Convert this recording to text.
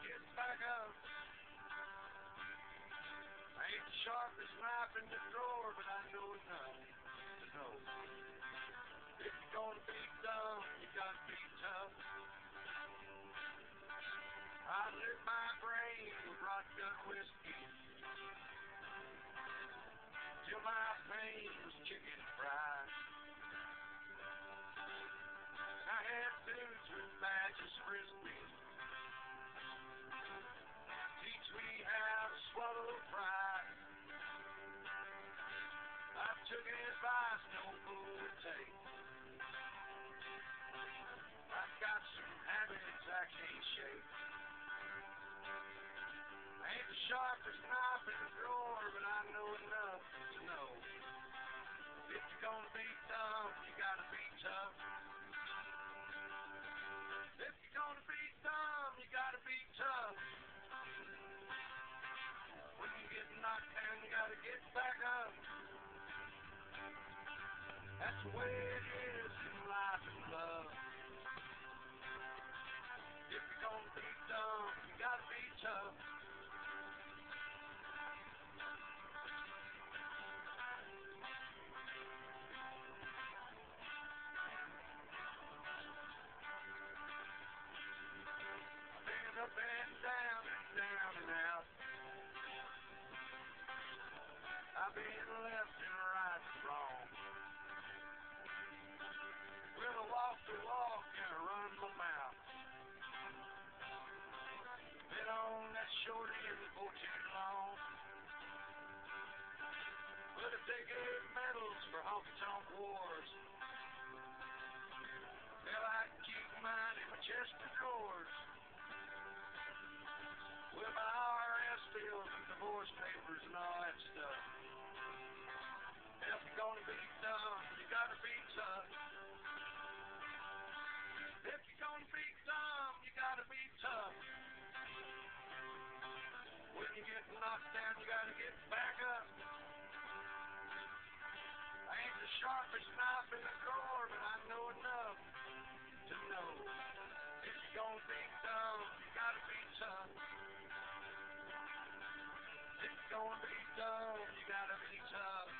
get back up. I ain't the sharpest knife in the drawer, but I know enough to know. If you're gonna be dumb, you gotta be tough. I lit my brain with rot-gut whiskey till my pain was chicken fried. I had dudes with badges frisbee teach me how to swallow pride. I took advice no fool would take. I've got some habits I can't shake. I ain't the sharpest knife in the drawer, but I know enough to know. If you're gonna be dumb, you gotta be tough. If you're gonna be dumb, you gotta be tough. When you get knocked down, you gotta get back up. That's the way it is in life and love. If you're gonna be dumb, you gotta be tough. I've been up and down and out. I've been left and right and wrong. Well, I walk the walk and I run my mouth. Been on that short end for too long. But if they gave medals for honky-tonk wars, well, I can keep mine in my chest of drawers. With my IRS bills and divorce papers and all that stuff. If you're gonna be dumb, you gotta be tough. If you're gonna be dumb, you gotta be tough. When you get knocked down, you gotta get back up. I ain't the sharpest knife in the drawer, but I know enough to know. If you're gonna be dumb, you gotta be tough. If you're gonna be dumb, you gotta be tough.